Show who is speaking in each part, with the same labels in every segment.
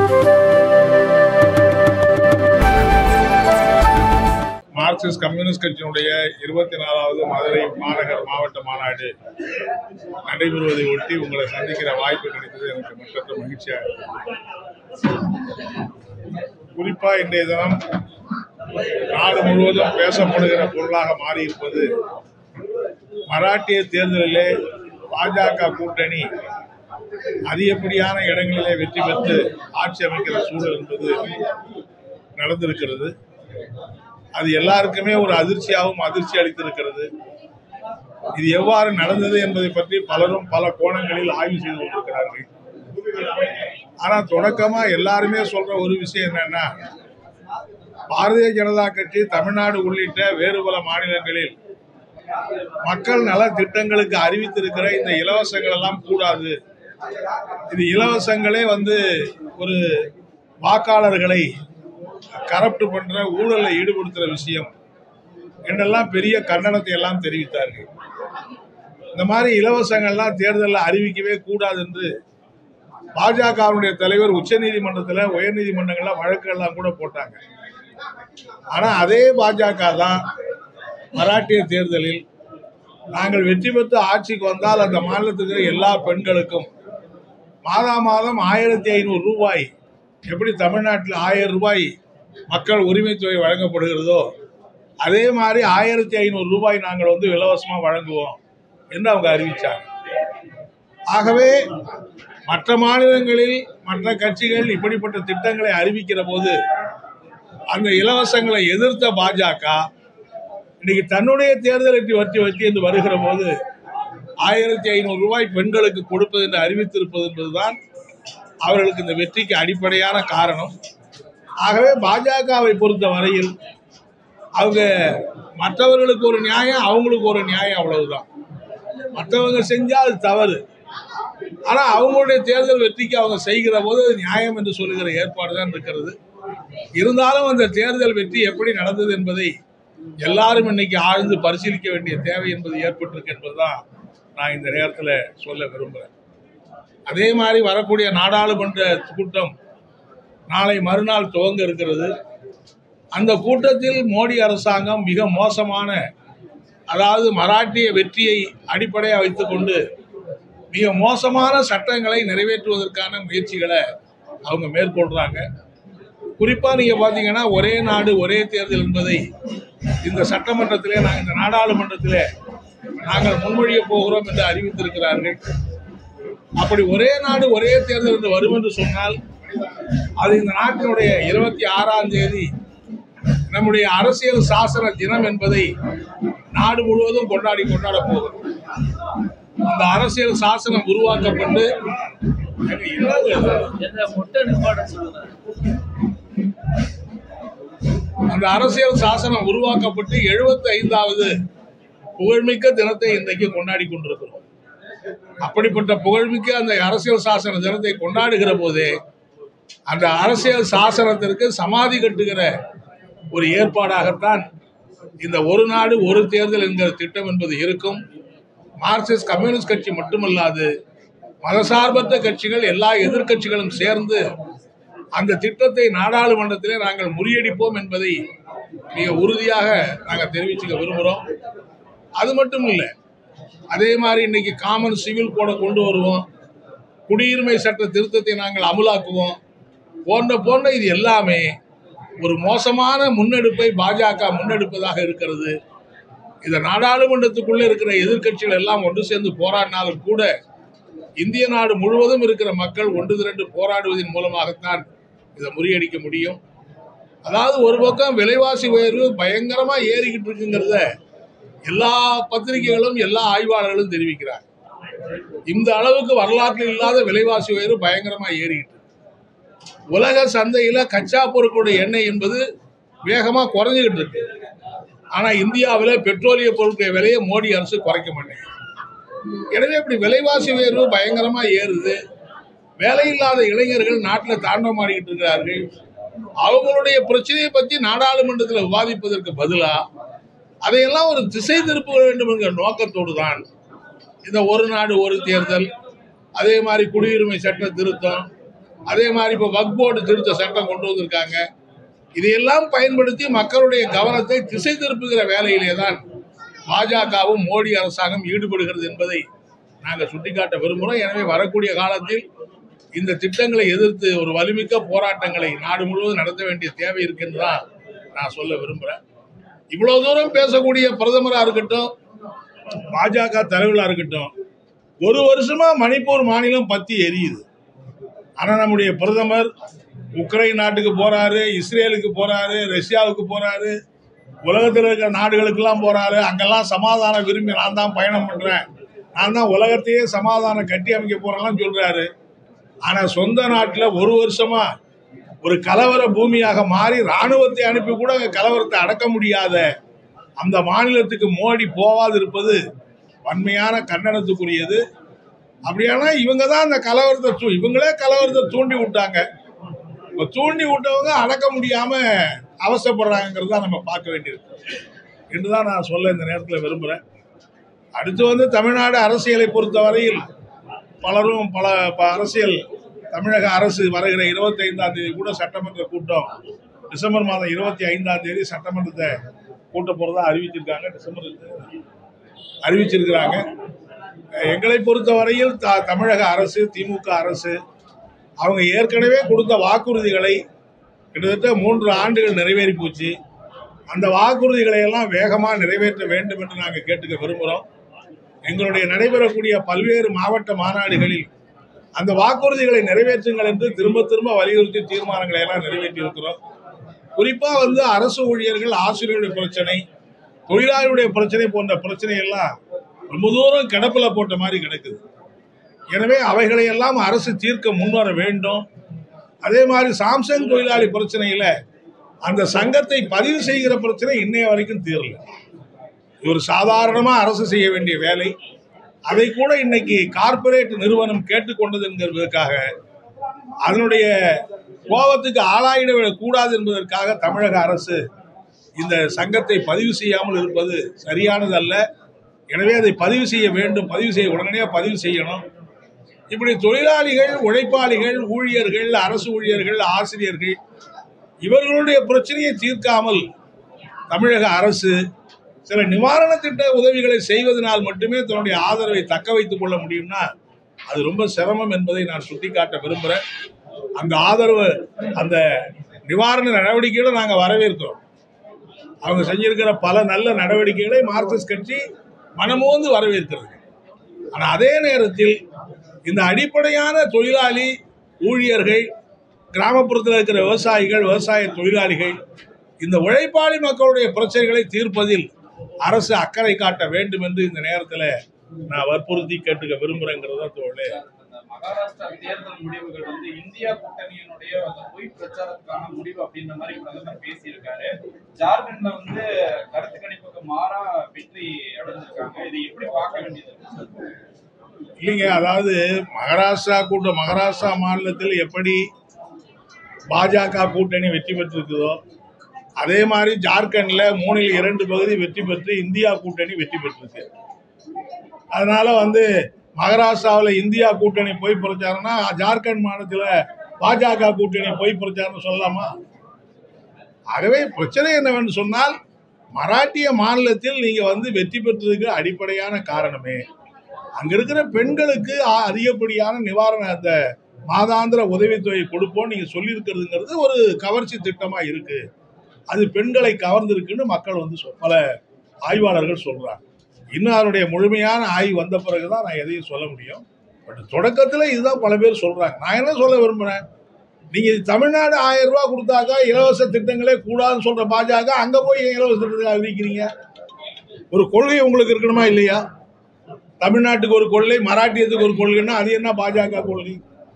Speaker 1: Marxist communist கட்சியினுடைய 24வது மதுரை மாநகர் மாவட்ட மாநாடு நடைபெறுவதை ஒட்டி உங்களை சந்திக்கிற வாய்ப்பு கிடைத்தது எனக்கு மற்ற மகிழ்ச்சியாக இருக்கு. குறிப்பா இன்றைய தினம் நாடு முழுவதும் பேசப்படுகிற பொருளாக மாறியிருப்பது மராட்டிய தேர்தலிலே பாஜக கூட்டணி அதிகப்படியான இடங்களிலே வெற்றி பெற்று ஆட்சி அமைக்கிற சூழல் என்பது நடந்திருக்கிறது. அது எல்லாருக்குமே ஒரு அதிர்ச்சியாகவும் அதிர்ச்சி அளித்திருக்கிறது. இது எவ்வாறு நடந்தது என்பதை பற்றி பலரும் பல கோணங்களில் ஆய்வு செய்து கொண்டிருக்கிறார்கள். ஆனா தொடக்கமா எல்லாருமே சொல்ற ஒரு விஷயம் என்னன்னா, பாரதிய ஜனதா கட்சி தமிழ்நாடு உள்ளிட்ட வேறு பல மாநிலங்களில் மக்கள் நல திட்டங்களுக்கு அறிவித்திருக்கிற இந்த இலவசங்கள் எல்லாம் கூடாது, இது இலவசங்களே ஒரு வாக்காளர்களை கரப்ட் பண்ற ஊழல்ல ஈடுபடுத்துற விஷயம் என்றெல்லாம் பெரிய கண்டனத்தை எல்லாம் தெரிவித்தார்கள். இந்த மாதிரி இலவசங்கள்லாம் தேர்தலில் அறிவிக்கவே கூடாது என்று பாஜகவுடைய தலைவர் உச்ச நீதிமன்றத்தில் உயர் நீதிமன்றங்கள்ல வழக்குகள்லாம் கூட போட்டாங்க. ஆனா அதே பாஜக தான் மராட்டிய தேர்தலில் நாங்கள் வெற்றி பெற்று ஆட்சிக்கு வந்தால் அந்த மாநிலத்துக்கு எல்லா பெண்களுக்கும் மாதம் 1500 ரூபாய், எப்படி தமிழ்நாட்டில் 1000 ரூபாய் மக்கள் உரிமை தொகை வழங்கப்படுகிறதோ அதே மாதிரி 1500 ரூபாய் நாங்கள் இலவசமா வழங்குவோம் என்று அவங்க அறிவிச்சாங்க. ஆகவே மற்ற மாநிலங்களில் மற்ற கட்சிகள் இப்படிப்பட்ட திட்டங்களை அறிவிக்கிற போது அந்த இலவசங்களை எதிர்த்த பாஜக இன்னைக்கு தன்னுடைய தேர்தலை வச்சு என்று வருகிற போது 1500 ரூபாய் பெண்களுக்கு கொடுப்பது என்று அறிவித்திருப்பது என்பதுதான் அவர்களுக்கு இந்த வெற்றிக்கு அடிப்படையான காரணம். ஆகவே பாஜகவை பொறுத்த வரையில் அவங்க மற்றவர்களுக்கு ஒரு நியாயம், அவங்களுக்கு ஒரு நியாயம், அவ்வளவுதான். மற்றவங்க செஞ்சால் அது தவறு, ஆனா அவங்களுடைய தேர்தல் வெற்றிக்கு அவங்க செய்கிற போது அது நியாயம் என்று சொல்லுகிற ஏற்பாடு தான் இருக்கிறது. இருந்தாலும் அந்த தேர்தல் வெற்றி எப்படி நடந்தது என்பதை எல்லாரும் இன்னைக்கு ஆழ்ந்து பரிசீலிக்க வேண்டிய தேவை என்பது ஏற்பட்டிருக்கு என்பதுதான் நான் இந்த நேரத்தில் சொல்ல விரும்புகிறேன். அதே மாதிரி வரக்கூடிய நாடாளுமன்ற கூட்டம் நாளை மறுநாள் துவங்க இருக்கிறது. அந்த கூட்டத்தில் மோடி அரசாங்கம் மிக மோசமான, அதாவது மராட்டிய வெற்றியை அடிப்படையாக வைத்துக்கொண்டு மிக மோசமான சட்டங்களை நிறைவேற்றுவதற்கான முயற்சிகளை அவங்க மேற்கொள்றாங்க. குறிப்பா நீங்க பாத்தீங்கன்னா ஒரே நாடு ஒரே தேர்தல் என்பதை இந்த சட்டமன்றத்திலே இந்த நாடாளுமன்றத்திலே நாங்கள் முன்மொழிய போகிறோம் என்று அறிவித்திருக்கிறார்கள். அப்படி ஒரே நாடு ஒரே தேர்தல் என்று வரும் என்று சொன்னால் அது இந்த நாட்டினுடைய 26ஆம் தேதி நம்முடைய அரசியல் சாசன தினம் என்பதை நாடு முழுவதும் கொண்டாட போகிறோம். அந்த அரசியல் சாசனம் உருவாக்கப்பட்டு அந்த அரசியல் சாசனம் உருவாக்கப்பட்டு 75வது புகழ்மிக்க தினத்தை இன்றைக்கு கொண்டாடி கொண்டிருக்கிறோம். அப்படிப்பட்ட புகழ்மிக்க அந்த அரசியல் சாசன தினத்தை கொண்டாடுகிற போதே அந்த அரசியல் சாசனத்திற்கு சமாதி கட்டுகிற ஒரு ஏற்பாடாகத்தான் இந்த ஒரு நாடு ஒரு தேர்தல் என்கிற திட்டம் என்பது இருக்கும். மார்க்சிஸ்ட் கம்யூனிஸ்ட் கட்சி மட்டுமல்லாது மதசார்பற்ற கட்சிகள், எல்லா எதிர்கட்சிகளும் சேர்ந்து அந்த திட்டத்தை நாடாளுமன்றத்திலே நாங்கள் முறியடிப்போம் என்பதை மிக உறுதியாக நாங்கள் தெரிவிச்சுக்க விரும்புகிறோம். அது மட்டும் இல்லை, அதே மாதிரி இன்னைக்கு காமன் சிவில் கோடை கொண்டு வருவோம், குடியுரிமை சட்ட திருத்தத்தை நாங்கள் அமுலாக்குவோம் போன்ற இது எல்லாமே ஒரு மோசமான முன்னெடுப்பை பாஜக முன்னெடுப்பதாக இருக்கிறது. இந்த நாடாளுமன்றத்துக்குள்ளே இருக்கிற எதிர்கட்சிகள் எல்லாம் ஒன்று சேர்ந்து போராடினாலும் கூட இந்திய நாடு முழுவதும் இருக்கிற மக்கள் ஒன்று திரண்டு போராடுவதன் மூலமாகத்தான் இதை முறியடிக்க முடியும். அதாவது ஒரு பக்கம் விலைவாசி உயர்வு பயங்கரமா ஏறிக்கிட்டு இருக்குங்கிறத எல்லா பத்திரிகைகளும் எல்லா ஆய்வாளர்களும் தெரிவிக்கிறார். இந்த அளவுக்கு வரலாற்றில் இல்லாத விலைவாசி உயர்வு பயங்கரமா ஏறிக்கிட்டு, உலக சந்தையில கச்சா பொருட்களுடைய எண்ணெய் என்பது வேகமா குறைஞ்சுக்கிட்டு இருக்கு. ஆனா இந்தியாவில் பெட்ரோலிய பொருட்களுடைய விலையை மோடி அரசு குறைக்க மாட்டேங்குது. எனவே இப்படி விலைவாசி உயர்வு பயங்கரமா ஏறுது. வேலையில்லாத இளைஞர்கள் நாட்டில் தாண்டவமாடிக்கிட்டு இருக்கிறார்கள். அவங்களுடைய பிரச்சனையை பற்றி நாடாளுமன்றத்தில் விவாதிப்பதற்கு பதிலா அதையெல்லாம் ஒரு திசை திருப்ப வேண்டும் என்கிற நோக்கத்தோடு தான் இந்த ஒரு நாடு ஒரு தேர்தல், அதே மாதிரி குடியுரிமை சட்ட திருத்தம், அதே மாதிரி இப்போ வக்ஃப் போர்டு திருத்த சட்டம் கொண்டு வந்திருக்காங்க. இதையெல்லாம் பயன்படுத்தி மக்களுடைய கவனத்தை திசை திருப்புகிற வேலையிலே தான் பாஜகவும் மோடி அரசாங்கம் ஈடுபடுகிறது என்பதை நாங்கள் சுட்டிக்காட்ட விரும்புகிறோம். எனவே வரக்கூடிய காலத்தில் இந்த திட்டங்களை எதிர்த்து ஒரு வலிமிக்க போராட்டங்களை நாடு முழுவதும் நடத்த வேண்டிய தேவை இருக்குன்னுதான் நான் சொல்ல விரும்புகிறேன். இவ்வளவு தூரம் பேசக்கூடிய பிரதமராக இருக்கட்டும், பாஜக தலைவர்களாக இருக்கட்டும், ஒரு வருஷமா மணிப்பூர் மாநிலம் பத்தி எரியுது. ஆனா நம்முடைய பிரதமர் உக்ரைன் நாட்டுக்கு போறாரு, இஸ்ரேலுக்கு போறாரு, ரஷ்யாவுக்கு போறாரு, உலகத்தில் இருக்கிற நாடுகளுக்கெல்லாம் போறாரு. அங்கெல்லாம் சமாதானம் விரும்பி நான் தான் பயணம் பண்றேன், நான் தான் உலகத்தையே சமாதானம் கட்டி அமைக்க போறேன்லாம் சொல்றாரு. ஆனா சொந்த நாட்டில் ஒரு வருஷமா ஒரு கலவர பூமியாக மாறி ராணுவத்தை அனுப்பி கூட கலவரத்தை அடக்க முடியாத அந்த மாநிலத்துக்கு மோடி போவாது இருப்பது வன்மையான கண்டனத்துக்குரியது. அப்படியானா இவங்க தான் அந்த கலவரத்தை இவங்களே கலவரத்தை தூண்டி விட்டாங்க. இப்போ தூண்டி விட்டவங்க அடக்க முடியாம அவசரப்படுறாங்கிறது தான் நம்ம பார்க்க வேண்டியிருக்கு என்றுதான் நான் சொல்ல இந்த நேரத்தில் விரும்புகிறேன். அடுத்து தமிழ்நாடு அரசியலை பொறுத்த வரையில் பலரும் பல அரசியல் தமிழக அரசு வருகிற 25ஆம் தேதி கூட சட்டமன்ற கூட்டம், டிசம்பர் மாதம் 25ஆம் தேதி சட்டமன்றத்தை கூட்ட போறதா அறிவிச்சிருக்காங்க. அறிவிச்சிருக்கிறாங்க. எங்களை பொறுத்த வரையில் தமிழக அரசு, திமுக அரசு அவங்க ஏற்கனவே கொடுத்த வாக்குறுதிகளை கிட்டத்தட்ட 3 ஆண்டுகள் நிறைவேறி போச்சு. அந்த வாக்குறுதிகளை எல்லாம் வேகமாக நிறைவேற்ற வேண்டும் என்று நாங்கள் கேட்டுக்க விரும்புகிறோம். எங்களுடைய நடைபெறக்கூடிய பல்வேறு மாவட்ட மாநாடுகளில் அந்த வாக்குறுதிகளை நிறைவேற்றுங்கள் என்று திரும்ப திரும்ப வலியுறுத்தி தீர்மானங்களை எல்லாம் நிறைவேற்றி இருக்கிறோம். குறிப்பா அரசு ஊழியர்கள், ஆசிரியர்களுடைய பிரச்சனை, தொழிலாளர்களுடைய பிரச்சனை போன்ற பிரச்சனை எல்லாம் ரொம்ப தூரம் கிடப்பில போட்ட மாதிரி கிடக்குது. எனவே அவைகளை எல்லாம் அரசு தீர்க்க முன்வர வேண்டும். அதே மாதிரி சாம்சங் தொழிலாளி பிரச்சனையில அந்த சங்கத்தை பதிவு செய்கிற பிரச்சனை இன்னைய வரைக்கும் தீரல. ஒரு சாதாரணமா அரசு செய்ய வேண்டிய வேலை, அதை கூட இன்னைக்கு கார்ப்பரேட் நிறுவனம் கேட்டுக்கொண்டது என்கிறதுக்காக, அதனுடைய கோபத்துக்கு ஆளாயிடவிடக் கூடாது என்பதற்காக தமிழக அரசு இந்த சங்கத்தை பதிவு செய்யாமல் இருப்பது சரியானது அல்ல. எனவே அதை பதிவு செய்ய வேண்டும், உடனடியாக பதிவு செய்யணும். இப்படி தொழிலாளிகள், உழைப்பாளிகள், ஊழியர்கள், அரசு ஊழியர்கள், ஆசிரியர்கள் இவர்களுடைய பிரச்சனையை தீர்க்காமல் தமிழக அரசு சில நிவாரண திட்ட உதவிகளை செய்வதனால் மட்டுமே தன்னுடைய ஆதரவை தக்க வைத்துக் கொள்ள முடியும்னா அது ரொம்ப சிரமம் என்பதை நான் சுட்டிக்காட்ட விரும்புகிறேன். அந்த ஆதரவு, அந்த நிவாரண நடவடிக்கைகளை நாங்கள் வரவேற்கிறோம். அவங்க செஞ்சிருக்கிற பல நல்ல நடவடிக்கைகளை மார்க்சிஸ்ட் கட்சி மனமோந்து வரவேற்கிறது. ஆனால் அதே நேரத்தில் இந்த அடிப்படையான தொழிலாளி, ஊழியர்கள், கிராமப்புறத்தில் இருக்கிற விவசாயிகள், விவசாய தொழிலாளிகள், இந்த உழைப்பாளி மக்களுடைய பிரச்சனைகளை தீர்ப்பதில் அரசு அக்கறை காட்ட வேண்டும் என்று இந்த நேரத்தில் நான் வற்புறுத்தி கேட்டுக்க விரும்புறேங்கிறத தோழே.
Speaker 2: மகாராஷ்டிரா தேர்தல் முடிவுகள் இந்தியா கூட்டணியினுடைய பொய் பிரச்சாரத்துக்கான முடிவு அப்படின்ற மாதிரி பிரதமர் பேசியிருக்காரு. ஜார்க்கண்ட்ல கருத்து கணிப்புக்கு மாறா வெற்றி அடைஞ்சிருக்காங்க. இதை எப்படி பார்க்க வேண்டியது?
Speaker 1: இல்லைங்க, அதாவது மகாராஷ்டிரா மாநிலத்தில் எப்படி பாஜக கூட்டணி வெற்றி பெற்றிருக்குதோ அதே மாதிரி ஜார்க்கண்ட்ல 3இல் 2 பகுதி வெற்றி பெற்று இந்தியா கூட்டணி வெற்றி பெற்றிருக்கு. அதனால மகாராஷ்டிராவில் இந்தியா கூட்டணி பொய் பிரச்சாரம்னா ஜார்க்கண்ட் மாநிலத்தில் பாஜக கூட்டணி பொய் பிரச்சாரம் சொல்லலாமா? ஆகவே பிரச்சனை என்னவென்று சொன்னால், மராட்டிய மாநிலத்தில் நீங்க வெற்றி பெற்றதுக்கு அடிப்படையான காரணமே அங்க இருக்கிற பெண்களுக்கு அதிகப்படியான நிவாரண அந்த மாதாந்திர உதவித்தொகை கொடுப்போம் நீங்க சொல்லி இருக்கிறதுங்கிறது ஒரு கவர்ச்சி திட்டமா இருக்கு. அது பெண்களை கவர்ந்திருக்குன்னு மக்கள் பல ஆய்வாளர்கள் சொல்றாங்க. இன்னும் அதனுடைய முழுமையான ஆய்வு வந்த பிறகுதான் நான் எதையும் சொல்ல முடியும். பட் தொடக்கத்தில் இதுதான் பல பேர் சொல்றாங்க. நான் என்ன சொல்ல விரும்புறேன், நீங்க தமிழ்நாடு 1000 ரூபாய் கொடுத்தாக்கா இலவச திட்டங்களே கூடாதுன்னு சொல்ற பாஜக அங்க போய் இலவச திட்டத்தை அறிவிக்கிறீங்க? ஒரு கொள்கை உங்களுக்கு இருக்கணுமா இல்லையா? தமிழ்நாட்டுக்கு ஒரு கொள்கை, மராட்டியத்துக்கு ஒரு கொள்கைன்னா அது என்ன பாஜக கொள்கை?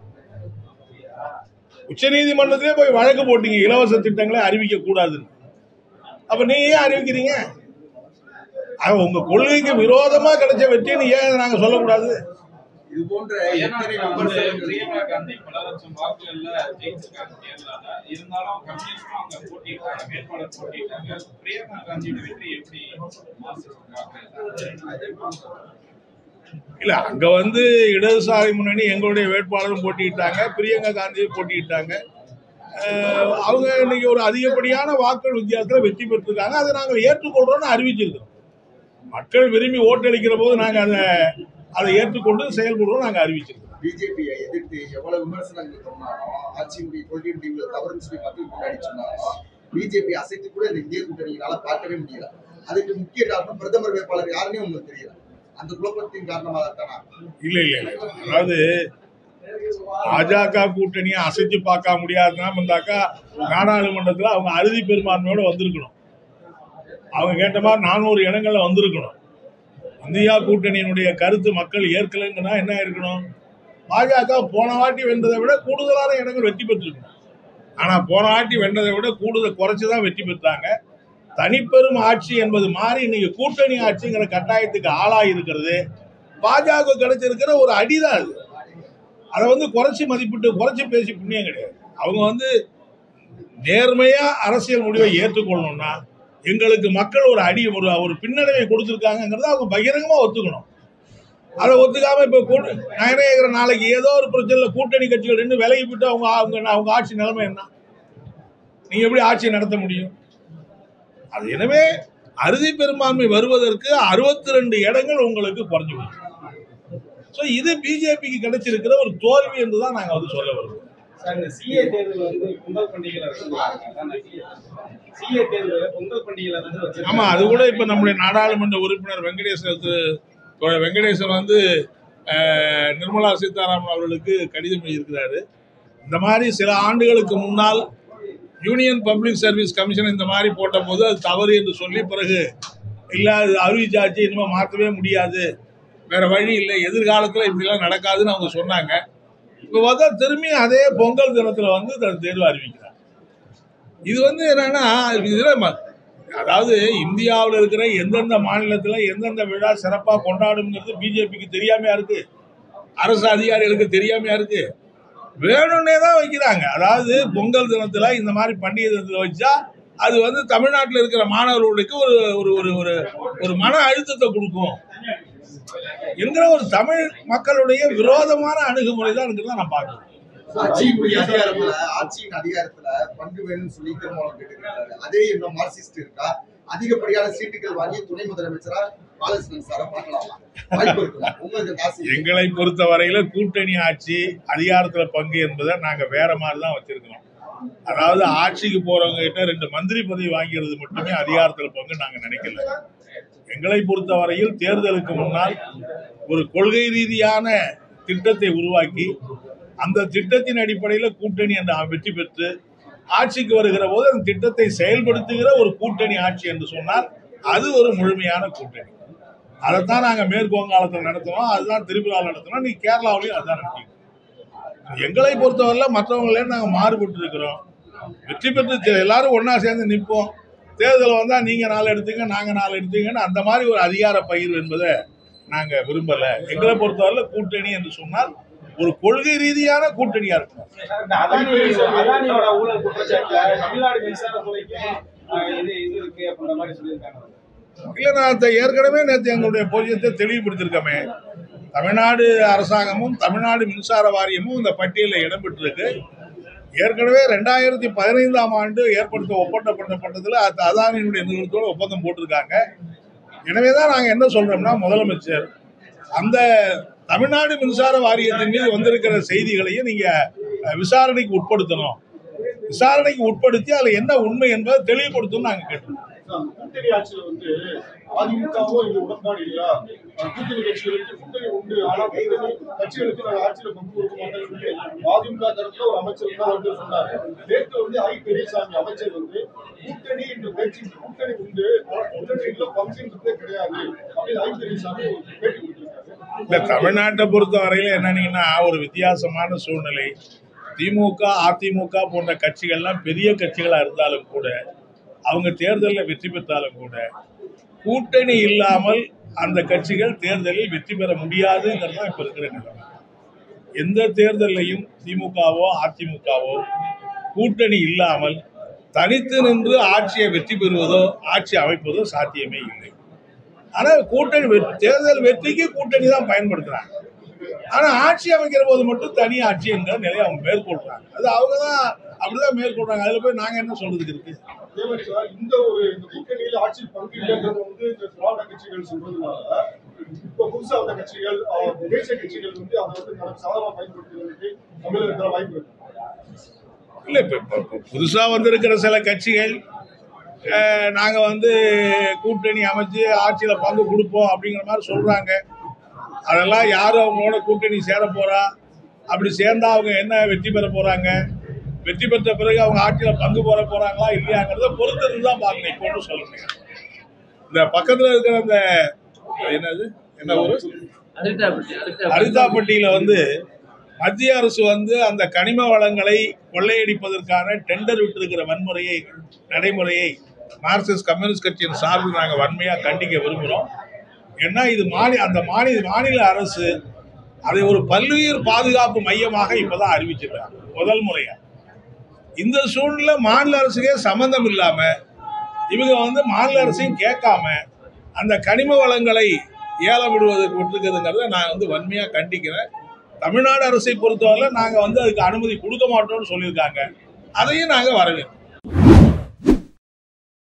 Speaker 1: உச்ச நீதிமன்றத்திலே போய் வழக்கு போட்டீங்க இலவச திட்டங்களை அறிவிக்க கூடாதுன்னு. அப்ப நீங்க ஏன் அறிவிக்கிறீங்க? உங்க கொள்கைக்கு விரோதமா கிடைச்ச வெற்றின்னு ஏன் நாங்க சொல்லக்கூடாது?
Speaker 2: இது போன்ற பிரியங்கா காந்தி பல லட்சம் வாக்குகள்ல ஜெயிச்சிருக்காங்க தேர்தலால. இருந்தாலும் கம்யூனிஸ்டும் அங்க போட்டிட்டாங்க, வேட்பாளர் போட்டிட்டாங்க. பிரியங்கா காந்தியோட வெற்றி எப்படி
Speaker 1: இல்ல அங்க வந்து இடதுசாரி முன்னணி எங்களுடைய வேட்பாளரும் போட்டியிட்டாங்க, பிரியங்கா காந்தியும் போட்டியிட்டாங்க. அவங்க இன்னைக்கு ஒரு அதிகப்படியான வாக்குகள் வித்தியாசத்தில் வெற்றி பெற்றிருக்காங்க. அதை நாங்கள் ஏற்றுக்கொள்றோம்னு அறிவிச்சிருக்கிறோம். மக்கள் விரும்பி ஓட்டளிக்கிற போது நாங்கள் அதை ஏற்றுக்கொண்டு செயல்படுறோம் நாங்கள் அறிவிச்சிருக்கோம்.
Speaker 3: பிஜேபியை எதிர்த்து எவ்வளவு விமர்சனங்கள் சொன்னாலும் ஆட்சியினுடைய கொள்கை முடிவுகளை தவறுன்னு சொல்லி மக்கள் முன்னாடி சொன்னாலும் பிஜேபி அசைத்து கூட இந்த இந்திய கூட்டணியினால பார்க்கவே முடியல. அதுக்கு முக்கிய காரணம் பிரதமர் வேட்பாளர் யாருன்னே உங்களுக்கு தெரியல. அந்த குழப்பத்தின் காரணமாக தானா?
Speaker 1: இல்ல இல்ல இல்ல, அதாவது பாஜக கூட்டணியை அசைச்சு பார்க்க முடியாதுன்னா வந்தாக்கா நாடாளுமன்றத்தில் அவங்க அறுதி பெரும்பான்மையோட வந்திருக்கணும். அவங்க கேட்ட மாதிரி 400 இடங்கள்ல வந்திருக்கணும். இந்தியா கூட்டணியினுடைய கருத்து மக்கள் ஏற்கலைங்கன்னா என்ன இருக்கணும்? பாஜக போன வாட்டி வென்றதை விட கூடுதலான இடங்கள் வெற்றி பெற்றிருக்கணும். ஆனா போன வாட்டி வென்றதை விட கூடுதல் குறைச்சுதான் வெற்றி பெற்றாங்க. தனிப்பெரும் ஆட்சி என்பது மாறி இன்னைக்கு கூட்டணி ஆட்சிங்கிற கட்டாயத்துக்கு ஆளாகி இருக்கிறது பாஜக கிடைச்சிருக்கிற ஒரு அடிதான் அது. அதை வந்து குறைச்சி மதிப்பிட்டு குறைச்சி பேசி புண்ணியம் கிடையாது. அவங்க வந்து நேர்மையா அரசியல் முடிவை ஏற்றுக்கொள்ளணும்னா எங்களுக்கு மக்கள் ஒரு அடி ஒரு பின்னடைவை கொடுத்துருக்காங்கிறத அவங்க பகிரங்கமா ஒத்துக்கணும். அதை ஒத்துக்காம இப்ப நான் என்ன கேட்கிறேன், நாளைக்கு ஏதோ ஒரு பிரச்சனைல கூட்டணி கட்சிகள் ரெண்டு விலகி போட்டு அவங்க ஆட்சி நிலைமை என்ன? நீங்க எப்படி ஆட்சியை நடத்த முடியும்? அது எனவே அறுதி பெரும்பான்மை வருவதற்கு 62 இடங்கள் உங்களுக்கு குறைஞ்சு போச்சு. இது பிஜேபிக்கு கிடைச்சிருக்கிற ஒரு தோல்வி என்றுதான் நாங்க வந்து சொல்ல வருவோம்.
Speaker 2: இந்த சிஏ தேர்தல் வந்து பொங்கல் பண்டிகையில சிஏ தேர்தல் பொங்கல் பண்டிகையில வந்து
Speaker 1: ஆமா, அது கூட இப்ப நம்முடைய நாடாளுமன்ற உறுப்பினர் வெங்கடேசன் வந்து நிர்மலா சீதாராமன் அவர்களுக்கு கடிதம் எழுதியிருக்கிறாரு. இந்த மாதிரி சில ஆண்டுகளுக்கு முன்னால் யூனியன் பப்ளிக் சர்வீஸ் கமிஷன் இந்த மாதிரி போட்ட போது அது தவறு என்று சொல்லி பிறகு இல்ல அது அறிவிச்சாச்சு, இனிமே மாற்றவே முடியாது, வேற வழி இல்லை, எதிர்காலத்துல இப்படிலாம் நடக்காதுன்னு அவங்க சொன்னாங்க. இப்ப பார்த்தா திரும்பி அதே பொங்கல் தினத்துல வந்து தேர்வு அறிவிக்கிறாங்க. இது வந்து என்னன்னா அதாவது இந்தியாவில் இருக்கிற எந்தெந்த மாநிலத்துல எந்தெந்த விழா சிறப்பா கொண்டாடுங்கிறது பிஜேபிக்கு தெரியாமையா இருக்கு, அரசு அதிகாரிகளுக்கு தெரியாமையா இருக்கு, வேணும்னே தான் வைக்கிறாங்க. அதாவது பொங்கல் தினத்துல இந்த மாதிரி பண்டிகை தினத்துல வச்சா அது வந்து தமிழ்நாட்டில் இருக்கிற மாணவர்களுக்கு ஒரு ஒரு ஒரு ஒரு மன அழுத்தத்தை கொடுக்கும் என்கிற ஒரு தமிழ் மக்களுடைய விரோதமான அணுகுமுறை தான் இருக்குதான் நான் பார்க்கிறேன்.
Speaker 3: ஆட்சியின் அதிகாரத்துல பங்கு வேணும்னு சொல்லி திருமாவளவன் கேட்டுக்கிறாரு. அதே இன்னும் மார்க்சிஸ்ட் இருக்கா? அதிகப்படியான சீட்டுகள் வாங்கி துணை முதலமைச்சரா பாலகிருஷ்ணன் சாரை பார்க்கலாமா?
Speaker 1: எங்களை பொறுத்த வரையில கூட்டணி ஆட்சி அதிகாரத்துல பங்கு என்பதை நாங்க வேற மாதிரிதான் வச்சிருக்கிறோம். அதாவது ஆட்சிக்கு போறவங்க கிட்ட 2 மந்திரி பதவி வாங்கிறது மட்டுமே அதிகாரத்துல பங்கு நாங்க நினைக்கல. எங்களை பொறுத்த வரையில் தேர்தலுக்கு முன்னால் ஒரு கொள்கை ரீதியான திட்டத்தை உருவாக்கி அந்த திட்டத்தின் அடிப்படையில் கூட்டணி என்ற வெற்றி பெற்று ஆட்சிக்கு வருகிற போது அந்த திட்டத்தை செயல்படுத்துகிற ஒரு கூட்டணி ஆட்சி என்று சொன்னால் அது ஒரு முழுமையான கூட்டணி. அதைத்தான் நாங்க மேற்கு வங்காளத்தில் நடத்தினோம், அதுதான் திரிபுராவில் நடத்தினோம், நீ கேரளாவிலையும் அதுதான் நடத்திக்கணும். எங்களை பொறுத்தவரையில மற்றவங்களே நாங்க மாறுபட்டு இருக்கிறோம். வெற்றி பெற்று எல்லாரும் ஒன்னா சேர்ந்து நிற்போம். தேர்தல் வந்தா நீங்க 4 எடுத்தீங்க நாங்க 4 எடுத்தீங்கன்னு அந்த மாதிரி ஒரு அதிகார பகிர்வு என்பதை நாங்க விரும்பல. எங்களை பொறுத்தவரையில கூட்டணி என்று சொன்னால் ஒரு கொள்கை ரீதியான கூட்டணியா இருக்கும்.
Speaker 2: அதானியோட ஊழல் குற்றச்சாட்டுல தமிழ்நாடு மின்சாரத்துறைக்கு இது இருக்கு அப்படின்ற மாதிரி சொல்லியிருக்காங்க.
Speaker 1: இல்ல, நான் ஏற்கனவே நேற்று எங்களுடைய பொசிஷத்தை தெளிவுபடுத்திருக்கோமே. தமிழ்நாடு அரசாங்கமும் தமிழ்நாடு மின்சார வாரியமும் இந்த பட்டியலில் இடம்பெற்றிருக்கு. ஏற்கனவே 2015ஆம் ஆண்டு ஒப்பந்தப்பட்டதில் அதானியினுடைய நிறுவனத்தோடு ஒப்பந்தம் போட்டிருக்காங்க. எனவேதான் நாங்க என்ன சொல்றோம்னா, முதலமைச்சர் அந்த தமிழ்நாடு மின்சார வாரியத்தின் மீது வந்திருக்கிற செய்திகளையும் நீங்க விசாரணைக்கு உட்படுத்தணும். விசாரணைக்கு உட்படுத்தி அதுல என்ன உண்மை என்பதை தெளிவுபடுத்தணும் நாங்க கேட்டோம்.
Speaker 4: கூட்டணி ஆட்சியில வந்து அதிமுகவோ இந்த உடன்பாடு இல்லையா? கூட்டணி கட்சிகளுக்கு கூட்டணி உண்டு, ஆனா கட்சிகளுக்கு நாங்கள் ஆட்சியில பங்கு கொடுக்க மாட்டோம்னு சொல்லி அதிமுக தரப்புல ஒரு அமைச்சர் தான் வந்து சொன்னாரு. நேற்று வந்து ஐ பெரியசாமி அமைச்சர் வந்து கூட்டணி இந்த கட்சி கூட்டணி உண்டு, கூட்டணியில பங்குன்றதே கிடையாது அப்படின்னு ஐ பெரியசாமி பேட்டி கொடுத்திருக்காரு.
Speaker 1: இல்ல, தமிழ்நாட்டை பொறுத்த வரையில என்னன்னீங்கன்னா ஒரு வித்தியாசமான சூழ்நிலை. திமுக அதிமுக போன்ற கட்சிகள்லாம் பெரிய கட்சிகளா இருந்தாலும் கூட அவங்க தேர்தலில் வெற்றி பெற்றாலும் கூட கூட்டணி இல்லாமல் அந்த கட்சிகள் தேர்தலில் வெற்றி பெற முடியாதுங்கிறது தான் இப்ப இருக்கிற நிலைமை. எந்த தேர்தலையும் திமுகவோ அதிமுகவோ கூட்டணி இல்லாமல் தனித்து நின்று ஆட்சியை வெற்றி பெறுவதோ ஆட்சி அமைப்பதோ சாத்தியமே இல்லை. ஆனால் கூட்டணி தேர்தல் வெற்றிக்கு கூட்டணி தான் பயன்படுத்துறாங்க. ஆனால் ஆட்சி அமைக்கிற போது மட்டும் தனி ஆட்சி என்ற நிலையை அவங்க மேற்கொள்றாங்க. அது அவங்க தான் அப்படிதான் மேற்கொள்றாங்க. அதில் போய் நாங்கள் என்ன சொல்றதுக்கு இருக்கு?
Speaker 4: அதே மாதிரி சார், இந்த கூட்டணியில் ஆட்சி பங்கீடுன்றது வந்து இந்த திராவிட கட்சிகள் சொல்றதுனால இப்ப புதுசா வந்த கட்சிகள் தேசிய கட்சிகள் வந்து அதை வந்து சாதகமா பயன்படுத்துறதுக்கு தமிழக இருக்கிற வாய்ப்பு இருக்கு.
Speaker 1: இல்லை, இப்போ புதுசாக வந்திருக்கிற சில கட்சிகள் நாங்கள் வந்து கூட்டணி அமைச்சு ஆட்சியில் பங்கு கொடுப்போம் அப்படிங்கிற மாதிரி சொல்கிறாங்க. அதெல்லாம் யாரும் அவங்களோட கூட்டணி சேர போகிறா, அப்படி சேர்ந்தா அவங்க என்ன வெற்றி பெற போகிறாங்க, வெற்றி பெற்ற பிறகு அவங்க ஆட்சியில் பங்கு போற போகிறாங்களா இல்லையாங்கிறத பொறுத்திருந்து தான் பார்க்கணும். இப்போ ஒன்றும் சொல்ல முடியாது. இந்த பக்கத்தில் இருக்கிற அந்த என்ன ஊர் அரிதாப்பட்டியில் வந்து மத்திய அரசு வந்து அந்த கனிம வளங்களை கொள்ளையடிப்பதற்கான டெண்டர் விட்டிருக்கிற நடைமுறையை மார்க்சிஸ்ட் கம்யூனிஸ்ட் கட்சியின் சார்பில் நாங்கள் வன்மையாக கண்டிக்க விரும்புகிறோம். ஏன்னா இது மாநில அரசு அதை ஒரு பல்லுயிர் பாதுகாப்பு மையமாக இப்பதான் அறிவிச்சிருக்காங்க முதல் முறையா. இந்த சூழ்நிலை மாநில அரசுக்கே சம்பந்தம் இல்லாம இவங்க வந்து மாநில அரசையும் கேட்காம அந்த கனிம வளங்களை ஏலம் விடுவதற்கு விட்டுருக்குதுங்கிறத நான் வந்து வன்மையாக கண்டிக்கிறேன். தமிழ்நாடு அரசை பொறுத்தவரை நாங்கள் வந்து அதுக்கு அனுமதி கொடுக்க மாட்டோம்னு சொல்லியிருக்காங்க. அதையும் நாங்கள் வரவேற்கிறோம்.